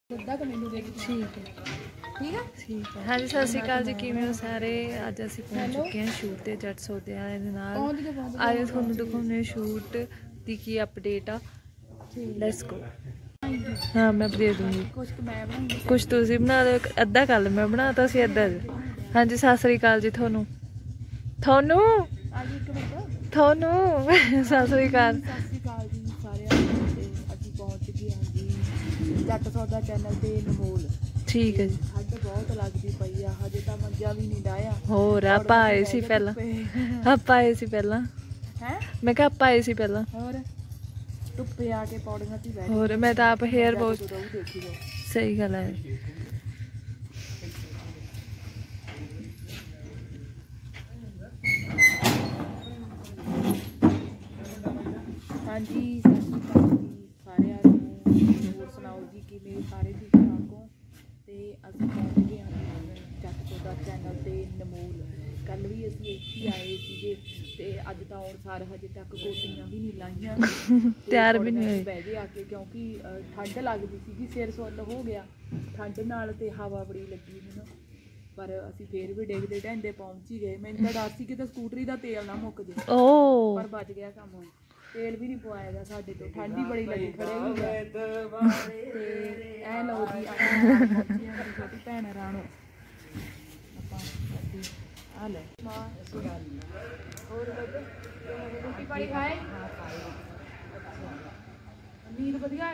ठीक है ठीक है। हाँ जी सत श्री अकाल जी, किवें हो सारे। अज असीं पहुंच चुके हैं शूट ते जट सौदे वाले दे नाल। आए तुहानूं दिखाउने शूट दी की अपडेट आ। Let's go. हाँ मैं दे दूँगी, कुछ तुसीं बना दो, अद्धा कल मैं बनाता सी अद्धा। हाँ जी सत श्री अकाल जी थोनू थोनू थोनू सत श्री अकाल। जट सौदा चैनल ते नमोल ठीक है जी। ठंड बहुत लगती पई आ, हजे तां मंजा भी नहीं डाया। होर आपां आए सी पहला, आपां आए सी पहला हैं, मैं कहा आपां आए सी पहला। होर धुप्पे आके पौड़ियां ते बैठ। होर मैं तां आप हेयर बहुत सही गल है। हाँ जी सत श्री अकाल जी सारिਆਂ ਨੂੰ। ਹੋਰ ਸੁਣਾਓ ਜੀ ਕਿਵੇਂ ਸਾਰੇ ਠੀਕ ਠਾਕ ਹੋ। ਤੇ ਅਸੀਂ ਪਹੁੰਚ ਗਏ ਹਾਂ ਜੱਟ ਸੌਦਾ ਚੈਨਲ ਤੇ ਨਮੂਲ। ਕੱਲ ਵੀ ਅਸੀਂ ਇੱਥੇ ਆਏ ਸੀਗੇ ਤੇ ਅੱਜ ਤਾਂ ਹੁਣ ਸਾਰ ਹਜੇ ਤੱਕ ਕੋਟੀਆਂ ਵੀ ਨਹੀਂ ਲਾਈਆਂ, ਤਿਆਰ ਵੀ ਨਹੀਂ ਹੋਏ। ਬਹਿ ਗਏ ਆ ਕੇ ਕਿਉਂਕਿ ਠੰਡ ਲੱਗਦੀ ਸੀਗੀ, ਸਿਰ ਸੁੱਲ ਹੋ ਗਿਆ ਠੰਡ ਨਾਲ ਤੇ ਹਵਾ ਬੜੀ ਲੱਗੀ ਮੈਨੂੰ। ਪਰ ਅਸੀਂ ਫੇਰ ਵੀ ਡਿੱਗਦੇ ਢਹਿੰਦੇ ਪਹੁੰਚ ਹੀ ਗਏ। ਮੈਨੂੰ ਤਾਂ ਡਰ ਸੀ ਕਿ ਸਕੂਟਰੀ ਦਾ ਤੇਲ ਨਾ ਮੁੱਕ ਜੇ, ਪਰ ਬਚ ਗਿਆ ਕੰਮ। तेल भी नहीं पवाएगा साडे तो, ठंड ही बड़ी लगी खड़े ऐ लो जी छोटी भैन राणो आ ले रोटी पानी खाए। नींद वधिया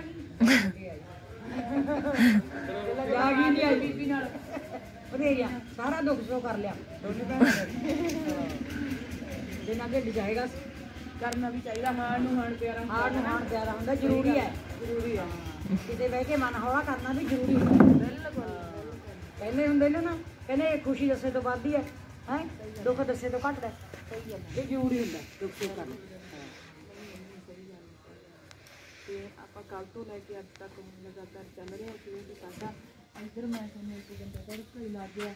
सारा दुख सो कर लिया जिन्ना ढिड जाएगा करना भी चाहिए। हाण प्यारा होंदा जरूरी है, जरूरी है किते बह के मन हौला करना भी जरूरी है। कहने हुंदे ने ना, कहने खुशी दसे तो वधदी है, हैं दुख दसे तो घटदा है। ये जरूरी हुंदा दुख सुख करना। ते आपां कल तो लैके अज तक लगातार चल रहा शूट साडा। इधर मैं तुहानूं एक घंटा तड़का ही लग गया।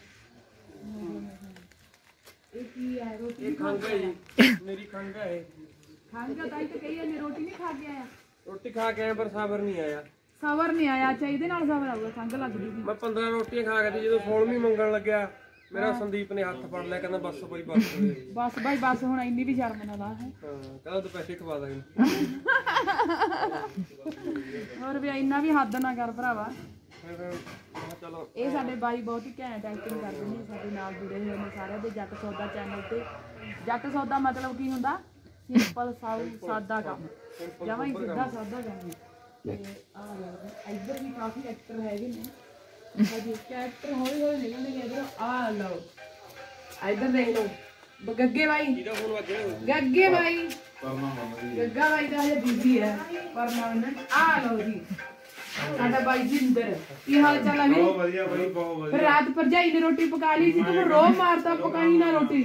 ये की है रोटी खंघ है, मेरी खंघ है। खांगा ताई तो कही है रोटी नहीं खा के आया। रोटी खा के आया पर सबर नहीं आया। सबर नहीं आया, अच्छा ਇਹਦੇ ਨਾਲ ਸਬਰ ਆਊਗਾ। ਖੰਗ ਲੱਗਦੀ ਸੀ। ਮੈਂ 15 ਰੋਟੀਆਂ ਖਾ ਕੇ ਜਦੋਂ 16ਵੀਂ ਮੰਗਣ ਲੱਗਿਆ ਮੇਰਾ ਸੰਦੀਪ ਨੇ ਹੱਥ ਫੜ ਲਿਆ, ਕਹਿੰਦਾ ਬਸ ਬਈ ਬਸ ਬਸ ਬਾਈ ਬਸ ਹੁਣ ਇੰਨੀ ਵੀ ਸ਼ਰਮ ਨਾ ਲਾ ਹੈ। ਹਾਂ ਕਹਿੰਦਾ ਤੂੰ ਪੈਸੇ ਖਵਾ ਦਾਂਗੇ। ਹੋਰ ਵੀ ਇੰਨਾ ਵੀ ਹੱਦ ਨਾ ਕਰ ਭਰਾਵਾ। ਚਲੋ ਇਹ ਸਾਡੇ ਬਾਈ ਬਹੁਤ ਹੀ ਘੈਂਟ ਐਕਟਿੰਗ ਕਰਦੇ ਨੇ, ਸਾਡੇ ਨਾਲ ਜੁੜੇ ਹੋਏ ਨੇ ਸਾਰਿਆਂ ਦੇ ਜੱਟ ਸੌਦਾ ਚੈਨਲ ਤੇ। ਜੱਟ ਸੌਦਾ ਮਤਲਬ ਕੀ ਹੁੰਦਾ? ਸਿੰਪਲ ਸਾਦਾ ਕੰਮ, ਜਮਾਂ ਹੀ ਸਿੱਧਾ ਸਾਦਾ ਕੰਮ। ਤੇ ਇੱਧਰ ਵੀ ਕਾਫੀ ਐਕਟਰ ਹੈਗੇ ਨੇ, ਹਜੇ ਐਕਟਰ ਹੌਲੀ ਹੌਲੀ ਨਿਕਲਣਗੇ। ਇੱਧਰ ਆ ਲਓ, ਇੱਧਰ ਦੇਖ ਲਓ ਗੱਗੇ ਬਾਈ, ਗੱਗੇ ਬਾਈ, ਗੱਗਾ ਬਾਈ ਤਾਂ ਹਜੇ ਬਿਜ਼ੀ ਹੈ ਪਰਮਾਨੈਂਟ। ਆ ਲਓ ਜੀ ਸਾਡਾ ਬਾਈ ਜਿੰਦਰ, ਕੀ ਹਾਲ ਚਾਲ ਹੈ? ਬਹੁਤ ਵਧੀਆ ਬਾਈ, ਬਹੁਤ ਵਧੀਆ। ਫਿਰ ਰਾਤ ਭਰਜਾਈ ਨੇ ਰੋਟੀ ਪਕਾ ਲਈ ਸੀ, ਤੂੰ ਰੋਹ ਮਾਰਤਾ ਪਕਾਈ ਨਾ ਰੋਟੀ।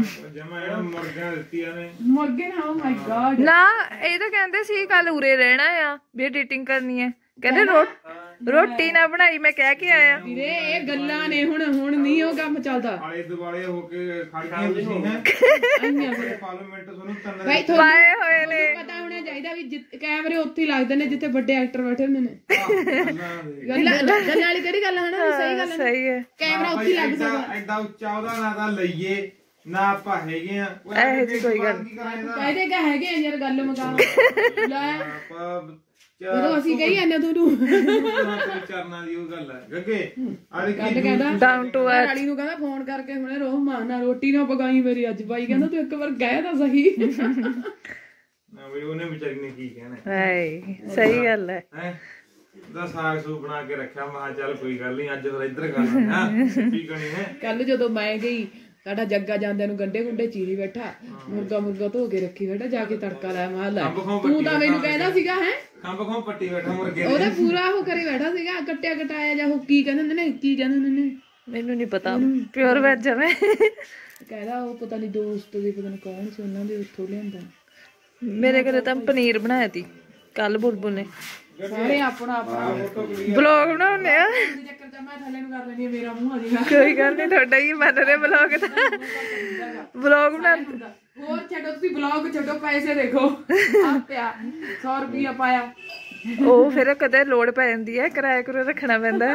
ਮੁਰਗੇ ਨਾ, ਓ ਮਾਈ ਗॉड ਨਾ। ਇਹ ਤਾਂ ਕਹਿੰਦੇ ਸੀ ਕੱਲ ਉਰੇ ਰਹਿਣਾ ਆ ਵੀ ਐਡੀਟਿੰਗ ਕਰਨੀ ਹੈ, ਕਹਿੰਦੇ ਰੋਟੀ ਨਾ ਬਣਾਈ। ਮੈਂ ਕਹਿ ਕੇ ਆਇਆ ਵੀਰੇ ਇਹ ਗੱਲਾਂ ਨੇ, ਹੁਣ ਨਹੀਂ ਉਹ ਕੰਮ ਚੱਲਦਾ। ਆਲੇ ਦੁਆਲੇ ਹੋ ਕੇ ਖੜ ਗਏ ਤੁਸੀਂ ਹੈ ਪਾਰਲੀਮੈਂਟ ਤੁਹਾਨੂੰ ਪਾਏ ਹੋਏ ਨੇ। ਪਤਾ ਹੋਣਾ ਚਾਹੀਦਾ ਵੀ ਕੈਮਰੇ ਉੱਥੇ ਹੀ ਲੱਗਦੇ ਨੇ ਜਿੱਥੇ ਵੱਡੇ ਐਕਟਰ ਬੈਠੇ ਹੁੰਦੇ ਨੇ। ਗੱਲ ਵਾਲੀ ਕਿਹੜੀ ਗੱਲ ਹੈ ਨਾ, ਸਹੀ ਗੱਲ ਹੈ, ਸਹੀ ਹੈ। ਕੈਮਰਾ ਉੱਥੇ ਹੀ ਲੱਗ ਸਕਦਾ। ਐਡਾ ਉੱਚਾ ਉਹਦਾ ਨਾ ਤਾਂ ਲਈਏ ਨਾ ਆਪਾਂ ਹੈਗੇ ਆ ਇਹ ਜੀ ਕੋਈ ਗੱਲ ਕਹਿੰਦੇ ਕਿ ਹੈਗੇ ਆ ਯਾਰ, ਗੱਲ ਮੁਕਾ ਲੈ ਜਦੋਂ ਅਸੀਂ ਕਹੀ ਜਾਂਦੇ ਤੁਹਾਨੂੰ ਚਰਨਾਂ ਦੀ ਉਹ ਗੱਲ ਹੈ। ਗੱਗੇ ਗੱਲ ਕਹਿੰਦਾ ਡਾਊਨ ਟੂ ਅਰਥ ਵਾਲੀ ਨੂੰ ਕਹਿੰਦਾ ਫੋਨ ਕਰਕੇ ਹੁਣੇ ਰੋਹ ਮਾਰਨਾ ਰੋਟੀ ਨਾ ਪਕਾਈ ਮੇਰੀ ਅੱਜ। ਬਾਈ ਕਹਿੰਦਾ ਤੂੰ ਇੱਕ ਵਾਰ ਕਹਿ ਤਾਂ ਸਹੀ ਨਾ ਬਈ, ਉਹਨੇ ਵਿਚਾਰੀ ਨੇ ਕੀ ਕਹਿਣਾ ਹੈ। ਸਹੀ ਗੱਲ ਹੈ। ਦਾ ਸਾਗ ਸੂਪ ਬਣਾ ਕੇ ਰੱਖਿਆ, ਮੈਂ ਚੱਲ ਕੋਈ ਗੱਲ ਨਹੀਂ ਅੱਜ ਫਿਰ ਇੱਧਰ ਕਰਨਾ ਕੀ ਕਰਨੀ ਹੈ। ਕੱਲ ਜਦੋਂ ਮੈਂ ਗਈ ਸਾਡਾ ਜੱਗਾ ਜਾਂਦਿਆਂ ਨੂੰ ਗੰਡੇ ਗੁੰਡੇ ਚੀਰੀ ਬੈਠਾ, ਮੁਰਗਾ ਧੋ ਕੇ ਰੱਖੀ ਬੈਠਾ, ਜਾ ਕੇ ਤੜਕਾ ਲਾਇਆ। ਮਾਲ ਲੈ ਤੂੰ ਤਾਂ ਮੈਨੂੰ ਕਹਿੰਦਾ ਸੀਗਾ ਹੈ ਖੰਭ ਖੋਂ ਪੱਟੀ ਬੈਠਾ ਮੁਰਗੇ, ਉਹਦਾ ਪੂਰਾ ਉਹ ਕਰੀ ਬੈਠਾ ਸੀਗਾ ਕੱਟਿਆ ਕਟਾਇਆ ਜਾਂ ਉਹ ਕੀ ਕਹਿੰਦੇ ਹੁੰਦੇ ਨੇ, ਕੀ ਕਹਿੰਦੇ ਹੁੰਦੇ ਨੇ ਮੈਨੂੰ ਨਹੀਂ ਪਤਾ। ਪਿਓਰ ਵੈਜ ਹੈ ਮੈਂ ਕਹਿੰਦਾ। ਉਹ ਪਤਾ ਨਹੀਂ ਦੋਸਤ ਦੀ ਪਤਾ ਨਹੀਂ ਕੌਣ ਸੀ, ਉਹਨਾਂ ਦੇ ਉੱਥੋਂ ਲਿਆਂਦਾ। ਮੇਰੇ ਘਰੇ ਤਾਂ ਪਨੀਰ ਬਣਾਇਆ ਤੀ ਕੱਲ ਬੁਲਬੁਲ ਨੇ। ਸਾਰੇ ਆਪਣਾ ਆਪਣਾ ਬਲੌਗ ਬਣਾਉਂਦੇ ਆ, ਚੱਕਰ ਚ ਮੈਂ ਥੱਲੇ ਨੂੰ ਕਰ ਲੈਣੀ ਮੇਰਾ ਮੂੰਹ ਆ ਜਾਏਗਾ। ਕੋਈ ਗੱਲ ਨਹੀਂ, ਤੁਹਾਡਾ ਹੀ ਮੰਨ ਰਹੇ ਬਲੌਗ ਤਾਂ ਬਲੌਗ ਬਣਾ। ਹੋਰ ਛੱਡੋ ਤੁਸੀਂ ਬਲੌਗ ਛੱਡੋ, ਪੈਸੇ ਦੇਖੋ। ਆ ਪਿਆ 100 ਰੁਪਇਆ ਪਾਇਆ ਉਹ ਫਿਰ ਕਦੇ ਲੋੜ ਪੈ ਜਾਂਦੀ ਹੈ, ਕਿਰਾਇਆ ਕਰੋ ਰੱਖਣਾ ਪੈਂਦਾ।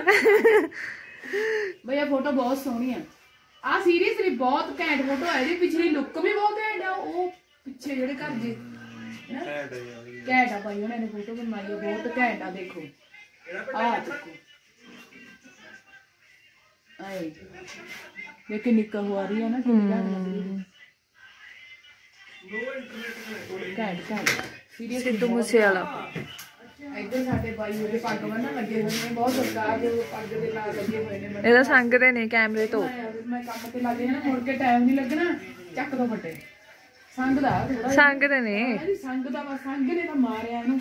ਬਈ ਆ ਫੋਟੋ ਬਹੁਤ ਸੋਹਣੀ ਆ ਸੀਰੀਅਸਲੀ ਬਹੁਤ ਘੈਂਟ ਫੋਟੋ ਹੈ ਜੀ। ਪਿਛਲੀ ਲੁੱਕ ਵੀ ਬਹੁਤ ਘੈਂਟ ਆ। ਉਹ ਪਿੱਛੇ ਜਿਹੜੇ ਘਰ ਜੇ ਘੈਂਟ ਆ ਭਾਈ ਉਹਨਾਂ ਨੇ ਫੋਟੋ ਬਣਾਈ ਆ, ਬਹੁਤ ਘੈਂਟ ਆ। ਦੇਖੋ ਆ ਦੇਖੋ ਆਏ ਦੇਖ ਨਿੱਕਾ ਹੋ ਰਹੀ ਹੈ ਨਾ ਕਿੰਨੀ ਘੈਂਟ ਲੱਗ ਰਹੀ ਹੈ। ਘੈਂਟ ਸੀਰੀਅਸਲੀ ਸਿੱਧੂ ਮੂਸੇਵਾਲਾ। ਇੱਧਰ ਸਾਡੇ ਬਾਈ ਉਹਦੇ ਪੱਗ ਬੰਨ੍ਹਣ ਲੱਗੇ ਹੋਏ ਨੇ, ਬਹੁਤ ਸਰਕਾਰ ਦੇ ਪੱਗ ਦੇ ਨਾਲ ਲੱਗੇ ਹੋਏ ਨੇ। ਇਹਦਾ ਸੰਗਦੇ ਨੇ ਕੈਮਰੇ ਤੋਂ। ਮੈਂ ਕੰਮ ਤੇ ਲੱਗ ਜਾਣਾ, ਮੁੜ ਕੇ ਟਾਈਮ ਨਹੀਂ ਲੱਗਣਾ, ਚੱਕ ਦੋ ਫੱਟੇ। ਸੰਗਦਾ ਥੋੜਾ ਸੰਗਦੇ ਨੇ, ਸੰਗਦਾ ਵਾ, ਸੰਗ ਨੇ ਤਾਂ ਮਾਰਿਆ ਇਹਨੂੰ।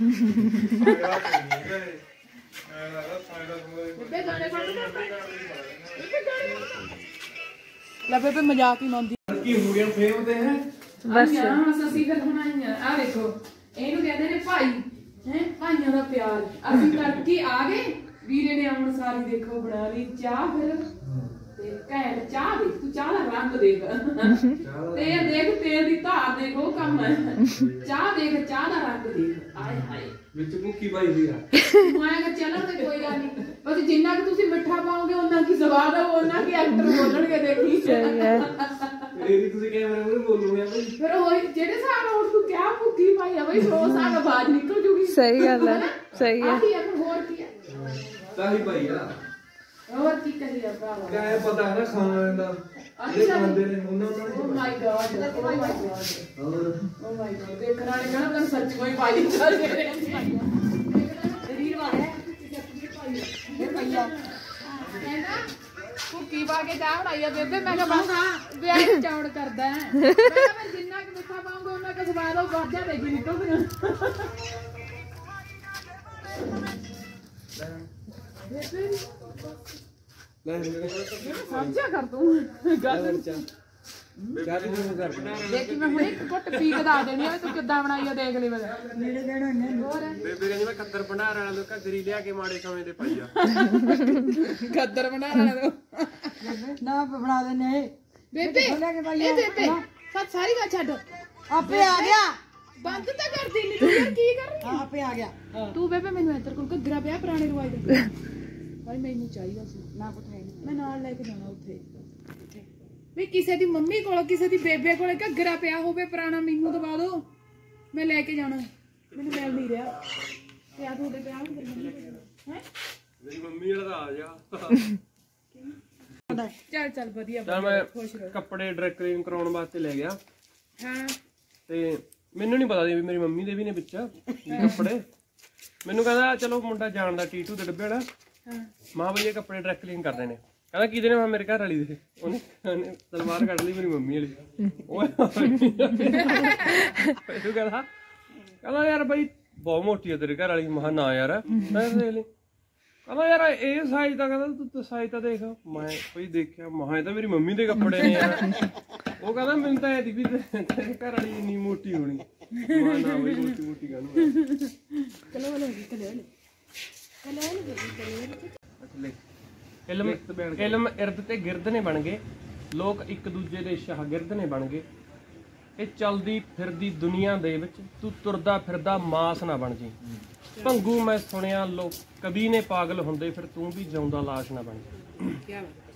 ਲੈ ਬੇਬੇ ਮਜ਼ਾਕ ਹੀ ਮੰਨਦੀ ਕੀ ਹੋ ਗਿਆ ਫੇਮ ਤੇ ਹੈ ਬਸ। ਅਸੀਂ ਫਿਰ ਬਣਾਈਆਂ ਆ ਦੇਖੋ, ਇਹਨੂੰ ਕਹਿੰਦੇ ਨੇ ਭਾਈ ਹੈ, ਭਾਈਆਂ ਦਾ ਪਿਆਰ। ਅਸੀਂ ਤੜਕੇ ਆ ਗਏ, ਵੀਰੇ ਨੇ ਆਉਣ ਸਾਰੀ ਦੇਖੋ ਬਣਾ ਲਈ ਚਾਹ। ਫਿਰ ਤੇ ਘੈਂਟ ਚਾਹ ਦੇਖ, ਤੂੰ ਚਾਹ ਦਾ ਰੰਗ ਦੇਖ, ਤੇਲ ਦੇਖ, ਤੇਲ ਦੀ ਧਾਰ ਦੇਖ, ਉਹ ਕੰਮ ਹੈ। ਚਾਹ ਦੇਖ, ਚਾਹ ਦਾ ਰੰਗ ਦੇਖ, ਆਏ ਹਾਏ ਵਿੱਚ ਮੁੱਕੀ ਪਾਈ ਹੋਈ ਆ। ਮੈਂ ਕਿਹਾ ਚਲੋ ਤੇ ਕੋਈ ਗੱਲ ਨਹੀਂ, ਬਸ ਜਿੰਨਾ ਕਿ ਤੁਸੀਂ ਮਿੱਠਾ ਪਾਓਗੇ ਉਹਨਾਂ ਕੀ ਸਵਾਦ ਆ, ਉਹਨਾਂ ਕੀ ਐਕਟਰ ਬੋਲਣਗੇ। ਦੇਖੀ ਇਹ ਤੁਸੀਂ ਕੈਮਰੇ ਮੂਹਰੇ ਬੋਲੋਗੇ ਬਈ, ਫਿਰ ਉਹ ਜਿਹੜੇ ਹਿਸਾਬ ਨਾਲ ਤੂੰ ਕਿਆ ਭੁੱਕੀ ਪਾਈ ਆ ਬਈ, ਸੋ ਸਾਲ ਆਵਾਜ਼ ਨਿਕਲ ਜੂਗੀ। ਸਹੀ ਗੱਲ ਹੈ, ਸਹੀ ਹੈ। ਹੋਰ ਕੀ ਹੈ ਤਾਂ ਹੀ ਭਾਈ ਆ, ਹੋਰ ਕੀ ਕਰੀਏ ਭਰਾਵਾ। ਕਿਆ ਹੈ ਪਤਾ ਹੈ ਨਾ ਖਾਣ ਦਾ ਜਿਹੜੇ ਖਾਂਦੇ ਨੇ ਉਹਨਾਂ ਨੂੰ। Oh my God, oh my God, oh my God. ਦੇਖਣ ਵਾਲੇ ਕਹਿੰਦਾ ਤੈਨੂੰ ਸੱਚ ਕੋਈ ਪਾਈ ਕਰ ਦੇ ਸਰੀਰ ਵਾਲਾ ਇਹ ਭਈਆ ਕਹਿੰਦਾ ਭੁੱਕੀ ਪਾ ਕੇ ਚਾਹ ਬਣਾਈ ਆ ਬੇਬੇ। ਮੈਂ ਕਿਹਾ ਬਸ ਵਿਆਹ ਚਾਉਣ ਕਰਦਾ ਹੈ। ਮੈਂ ਕਿਹਾ ਮੈਂ ਜਿੰਨਾ ਕਿ ਮਿੱਠਾ ਪਾਉਂਗਾ ਉਹਨਾਂ ਕੁ ਸਵਾਦ ਉਹ ਵਾਜਾ ਦੇਗੀ ਨਿਕਲਦੀਆਂ। ਸਮਝਿਆ ਕਰ ਤੂੰ ਗੱਲ। ਦੇਖੀ ਮੈਂ ਹੁਣ ਇੱਕ ਘੁੱਟ ਪੀ ਕੇ ਦੱਸ ਦੇਣੀ ਆ ਤੂੰ ਕਿੱਦਾਂ ਬਣਾਈ ਆ, ਦੇਖ ਲਈ। ਮੇਰੇ ਦੇਣ ਹੋਰ ਬੇਬੇ ਕਹਿੰਦੀ ਮੈਂ ਖੱਦਰ ਭੰਡਾਰ ਵਾਲਾ ਤੋਂ ਘੱਗਰੀ ਲਿਆ ਕੇ ਮਾੜੇ ਸਮੇਂ ਦੇ ਪਾਈ ਆ। ਖੱਦਰ ਭੰਡਾਰ ਵਾਲਾ ਤੋਂ ਨਾ ਬਣਾ ਦੇਣੇ ਬੇਬੇ। ਇਹ ਬੇਬੇ ਸਾਰੀ ਗੱਲ ਛੱਡ, ਆਪੇ ਆ ਗਿਆ। ਬੰਦ ਤਾਂ ਕਰਦੀ ਨਹੀਂ ਤੂੰ, ਯਾਰ ਕੀ ਕਰ ਰਹੀ ਆਪੇ ਆ ਗਿਆ ਤੂੰ। ਬੇਬੇ ਮੈਨੂੰ ਇੱਧਰ ਕੋਲ ਘੱਗਰਾ ਪਿਆ ਪੁਰਾਣੇ ਰਿਵਾਜ ਦਾ ਭਾਈ, ਮੈਨੂੰ ਚਾਹੀਦਾ ਸੀ ਨਾ ਪੁੱਛਿਆ, ਮੈਂ ਨਾਲ ਲੈ ਕੇ ਜਾਣਾ ਉੱਥੇ। ਵੀ ਕਿਸੇ ਦੀ ਮੰਮੀ ਕੋਲ, ਕਿਸੇ ਦੀ ਬੇਬੇ ਕੋਲ ਘੱਗਰਾ ਪਿਆ ਹੋਵੇ ਪੁਰਾਣਾ, ਮੈਨੂੰ ਦਵਾ ਦੋ, ਮੈਂ ਲੈ ਕੇ ਜਾਣਾ। ਮੈਨੂੰ ਮਿਲ ਨਹੀਂ ਰਿਹਾ ਪਿਆ ਤੁਹਾਡੇ ਪਿਆ ਹੈ। ਮੇਰੀ ਮੰਮੀ ਵਾਲਾ ਆ ਜਾ। ਚੱਲ ਚੱਲ ਵਧੀਆ, ਖੁਸ਼ ਰਹੋ। ਕੱਪੜੇ ਡਰਾਈ ਕਲੀਨ ਕਰਾਉਣ ਵਾਸਤੇ ਲੈ ਗਿਆ। ਹਾਂ ਤੇ ਮੈਨੂੰ ਨਹੀਂ ਪਤਾ ਸੀ ਵੀ ਮੇਰੀ ਮੰਮੀ ਦੇ ਵੀ ਨੇ ਵਿੱਚ ਕੱਪੜੇ। ਮੈਨੂੰ ਕਹਿੰਦਾ ਚਲੋ ਮੁੰਡਾ ਜਾਣਦਾ ਟੀਟੂ ਦੇ ਡੱਬੇ ਵਾਲਾ, ਮਾਂ ਬਈ ਇਹ ਕੱਪੜੇ ਡਰਾਈ ਕਲੀਨ ਕਰਦੇ ਨੇ। ਕਹਿੰਦਾ ਕਿਹਦੇ ਨੇ? ਮੈਂ ਮੇਰੇ ਘਰ ਵਾਲੀ ਦੇ। ਉਹਨੇ ਸਲਵਾਰ ਕੱਢ ਲਈ ਮੇਰੀ ਮੰਮੀ ਵਾਲੀ। ਉਹ ਕਹਿੰਦਾ ਯਾਰ ਬਈ ਬਹੁਤ ਮੋਟੀ ਆ ਤੇਰੇ ਘਰ ਵਾਲੀ। ਮਹਾ ਨਾ ਯਾਰ, ਮੈਂ ਦੇਖ ਲਈ। ਕਹਿੰਦਾ ਯਾਰ ਇਹ ਸਾਈਜ਼ ਤਾਂ, ਕਹਿੰਦਾ ਤੂੰ ਸਾਈਜ਼ ਤਾਂ ਦੇਖ। ਮੈਂ ਬਈ ਦੇਖਿਆ, ਮਹਾ ਇਹ ਤਾਂ ਮੇਰੀ ਮੰਮੀ ਦੇ ਕੱਪੜੇ ਨੇ ਯਾਰ। ਉਹ ਕਹਿੰਦਾ ਮੈਨੂੰ ਤਾਂ ਇਹਦੀ ਵੀ ਤੇਰੇ ਘਰ ਵਾਲੀ ਇੰਨੀ ਮੋਟੀ ਹੋਣੀ। ਮਹਾ ਨਾ ਬਈ ਮੋਟੀ ਮੋਟੀ ਇਲਮ ਇਰਦ ਤੇ ਗਿਰਦ ਨੇ ਬਣ ਗਏ ਲੋਕ, ਇੱਕ ਦੂਜੇ ਦੇ ਸ਼ਾਗਿਰਦ ਨੇ ਬਣ ਗਏ। ਇਹ ਚਲਦੀ ਫਿਰਦੀ ਦੁਨੀਆ ਦੇ ਵਿੱਚ ਤੂੰ ਤੁਰਦਾ ਫਿਰਦਾ ਮਾਸ ਨਾ ਬਣ ਜੀ। ਭੰਗੂ ਮੈਂ ਸੁਣਿਆ ਲੋਕ ਕਵੀ ਨੇ ਪਾਗਲ ਹੁੰਦੇ, ਫਿਰ ਤੂੰ ਵੀ ਜਿਉਂਦਾ ਲਾਸ਼ ਨਾ ਬਣ ਜੀ।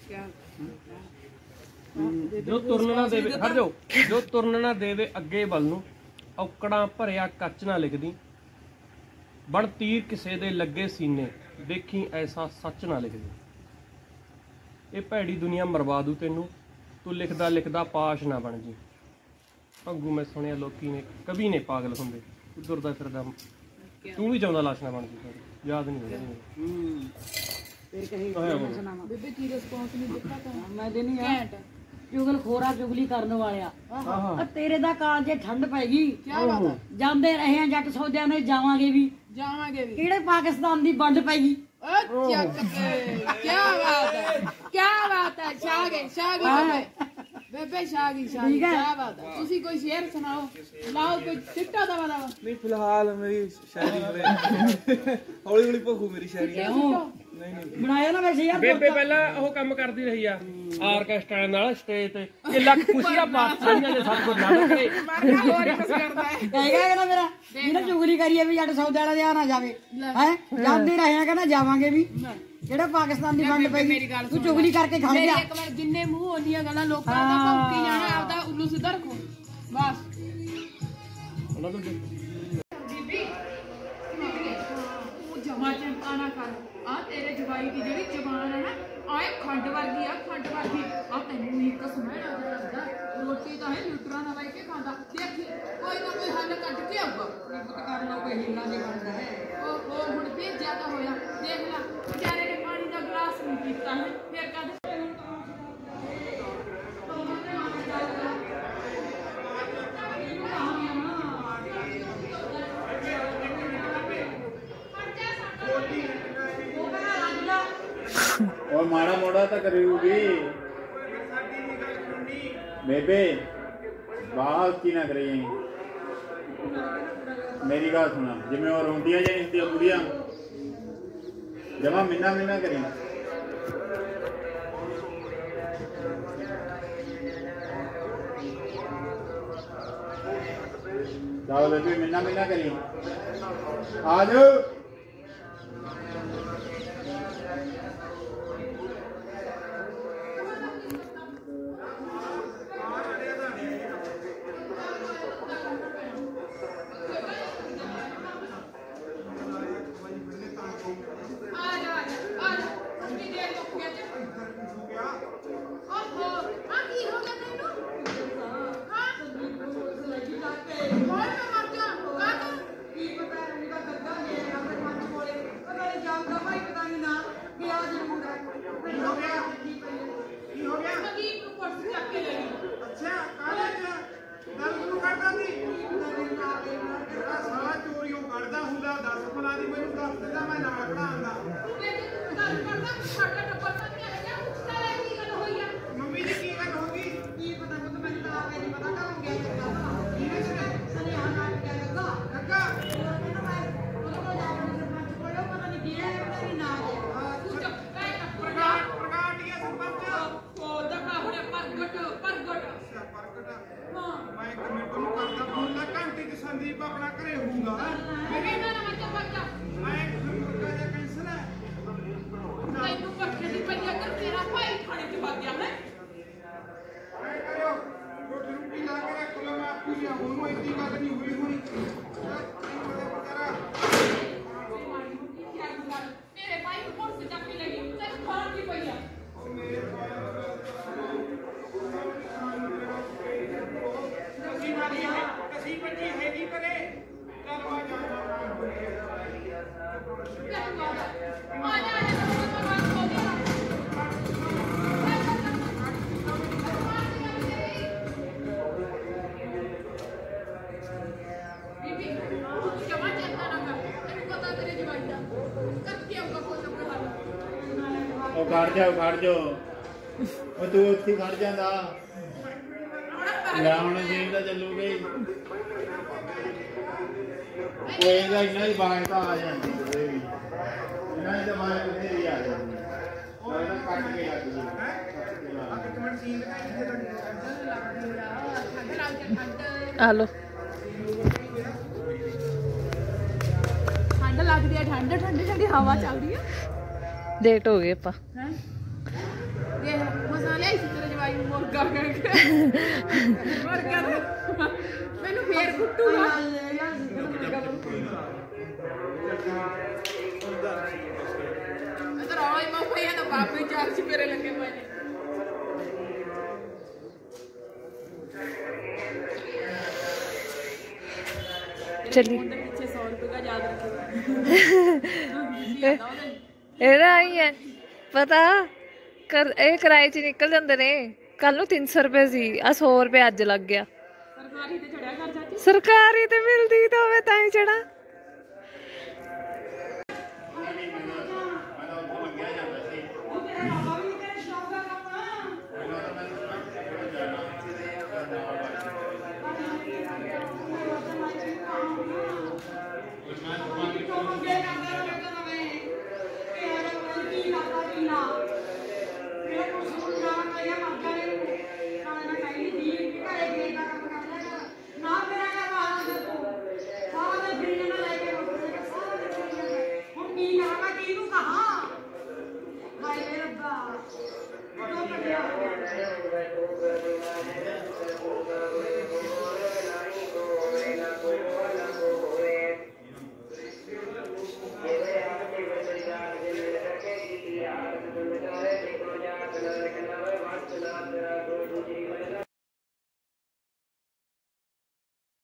ਜੋ ਤੁਰਨ ਨਾ ਦੇਵੇ, ਹਟ ਜਾਓ, ਜੋ ਤੁਰਨ ਨਾ ਦੇਵੇ ਅੱਗੇ ਵੱਲ ਨੂੰ, ਔਕੜਾਂ ਭਰਿਆ ਕੱਚ ਨਾ ਲਿਖਦੀ। ਬਣ ਤੀਰ ਕਿਸੇ ਦੇ ਲੱਗੇ ਸੀਨੇ, ਦੇਖੀ ਐਸਾ ਸੱਚ ਨਾ ਲਿਖਦੀ। ਇਹ ਭੈੜੀ ਦੁਨੀਆ ਮਰਵਾ ਦੂ ਤੈਨੂੰ, ਤੂੰ ਲਿਖਦਾ ਲਿਖਦਾ ਪਾਸ਼ ਨਾ ਬਣ ਜੀ। ਭੰਗੂ ਮੈਂ ਸੁਣਿਆ ਲੋਕੀ ਨੇ ਕਵੀ ਨੇ ਪਾਗਲ ਹੁੰਦੇ, ਤੂੰ ਤੁਰਦਾ ਫਿਰਦਾ ਤੂੰ ਵੀ ਚਾਹੁੰਦਾ ਲਾਸ਼ ਨਾ ਬਣ ਜੀ। ਯਾਦ ਨਹੀਂ ਹੋਇਆ ਬੇਬੇ ਕੀ ਰਿਸਪੌਂਸ ਨਹੀਂ ਦਿੱਤਾ ਤਾਂ ਮੈਂ ਦੇਣੀ ਆ। ਚੁਗਲ ਖੋਰਾ ਚੁਗਲੀ ਕਰਨ ਵਾਲਿਆ ਤੇਰੇ ਦਾ ਕਾਲ ਜੇ ਠੰਡ ਪੈ ਗਈ। ਕੀ ਬਾਤ ਹੈ, ਜਾਂਦੇ ਰਹੇ ਆ ਜੱਟ ਸੌਦਿਆਂ ਨੇ, ਜਾਵਾਂਗੇ ਵੀ ਕਿਹੜੇ ਪਾਕਿਸਤਾਨ ਦੀ ਵੰਡ ਪੈ ਗਈ। ਕੀ ਬਾਤ ਹੈ, ਕੀ ਬਾਤ ਹੈ। ਸ਼ਾਗੀ ਬੇਬੇ ਸ਼ਾਗੀ ਕੀ ਬਾਤ ਹੈ। ਤੁਸੀਂ ਕੋਈ ਸ਼ੇਰ ਸੁਣਾਓ, ਲਾਓ ਕੋਈ ਚਿੱਟਾ ਦਵਾ ਦਵਾ। ਨਹੀਂ ਫਿਲਹਾਲ ਮੇਰੀ ਸ਼ਾਇਰੀ ਹੌਲੀ ਹੌਲੀ ਭੁੱਖੂ ਮੇਰੀ ਸ਼ਾਇਰੀ। ਬਣਾਇਆ ਨਾ ਵੈਸੇ ਯਾਰ ਬੇਬੇ ਪਹਿਲਾਂ ਉਹ ਕੰਮ ਕਰਦੀ ਰਹੀ ਆ ਆਰਕੈਸਟਰਾ ਨਾਲ ਸਟੇਜ ਤੇ ਕਿ ਲੱਖ ਖੁਸ਼ੀਆਂ ਪਾਕਿਸਤਾਨੀਆਂ ਦੇ ਸਭ ਕੁਝ ਲੱਗ ਕਰੇ ਕਹੇਗਾ ਨਾ ਮੇਰਾ ਜਿਹਨੇ ਚੁਗਲੀ ਕਰੀਏ ਵੀ ਜੱਟ ਸੌਦੇ ਵਾਲਾ ਜਿਹਾ ਨਾ ਜਾਵੇ ਹੈ ਜਾਂਦੇ ਰਹੇ ਆ ਕਹਿੰਦਾ ਜਾਵਾਂਗੇ ਵੀ ਜਿਹੜਾ ਪਾਕਿਸਤਾਨ ਦੀ ਵੰਡ ਪਈ ਤੂੰ ਚੁਗਲੀ ਕਰਕੇ ਖੜ ਗਿਆ ਇੱਕ ਵਾਰ ਜਿੰਨੇ ਮੂੰਹ ਹੁੰਦੀਆਂ ਗੱਲਾਂ ਲੋਕਾਂ ਦਾ ਭੌਂਕੀ ਜਾਣਾ ਆਪਦਾ ਉੱਲੂ ਸਿੱਧਾ ਰੱਖੋ ਬਸ ਜਮਾ ਚਿੰਤਾ ਨਾ ਕਰ ਆ ਤੇਰੇ ਜਵਾਈ ਦੀ ਜਿਹੜੀ ਜ਼ਬਾਨ ਹੈ ਨਾ ਆਏ ਖੰਡ ਵਰਗੀ ਆ ਖੰਡ ਵਰਗੀ ਆ ਤੈਨੂੰ ਨਹੀਂ ਕਸਮ ਹੈ ਲੱਗਦਾ ਰੋਟੀ ਤਾਂ ਹੈ ਲੀਟਰਾਂ ਨਾਲ ਲੈ ਕੇ ਖਾਂਦਾ ਦੇਖੀ ਕੋਈ ਨਾ ਕੋਈ ਹੱਲ ਕੱਢ ਕੇ ਆਊਗਾ ਪਤਾ ਕਰਨਾ ਕੋਈ ਹੀਲਾ ਨਹੀਂ ਬਣਦਾ ਹੈ ਉਹ ਹੁਣ ਫੇਰ ਜ਼ਿਆਦਾ ਹੋਇਆ ਦੇਖ ਲੈ ਵਿਚਾਰੇ ਨੇ ਪਾਣੀ ਦਾ ਗਲਾਸ ਨਹੀਂ ਪੀਤਾ ਹੈ ਫੇਰ ਕਦ और माड़ा मोड़ा तो करेगी बेबे बाहर की ना करे मेरी बात सुना जिम्मे और रोटियां जानी होती बुढ़िया जमा मिन्ना मिन्ना करी जाओ बेबे मिन्ना मिन्ना करी आ जाओ संदीप अपना करे होगा खड़ जाओ तू उत्थे खड़ जांदा लाउण जीन दा चलूगे कोई दा इन्ना ही बाहर ता आ जांदी कोई भी इन्ना ही दा बाहर किथे भी आ जांदी और ना कट के लग गई कमेंट सीन हेलो ठंड लग रही है ठंड ठंडी ठंडी हवा चल रही है डेट हो गई अपा देख मसाले इसी तरह जवाई मुर्गा करके मुर्गा मैंने फेर कुटूगा इधर आओ ये मां भैया तो बाप भी चार चिपेरे लगे मैंने चलिए पीछे 100 रुपए का याद रखिएगा ਇਹਦਾ ਹੀ ਹੈ ਪਤਾ ਕਰ ਇਹ ਕਿਰਾਏ 'ਚ ਨਿਕਲ ਜਾਂਦੇ ਨੇ ਕੱਲ ਨੂੰ 300 ਰੁਪਏ ਸੀ ਆ 100 ਰੁਪਏ ਅੱਜ ਲੱਗ ਗਿਆ ਸਰਕਾਰੀ ਤੇ ਚੜਿਆ ਕਰ ਚਾਚੀ ਸਰਕਾਰੀ ਤੇ ਮਿਲਦੀ ਤਾਂ ਹੋਵੇ ਤਾਂ ਹੀ ਚੜਾ तो